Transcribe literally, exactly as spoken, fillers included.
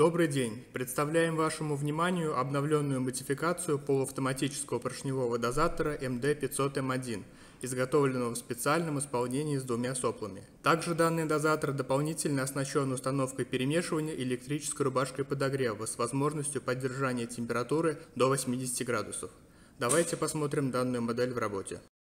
Добрый день! Представляем вашему вниманию обновленную модификацию полуавтоматического поршневого дозатора эм дэ пятьсот эм один, изготовленного в специальном исполнении с двумя соплами. Также данный дозатор дополнительно оснащен установкой перемешивания и электрической рубашкой подогрева с возможностью поддержания температуры до восьмидесяти градусов. Давайте посмотрим данную модель в работе.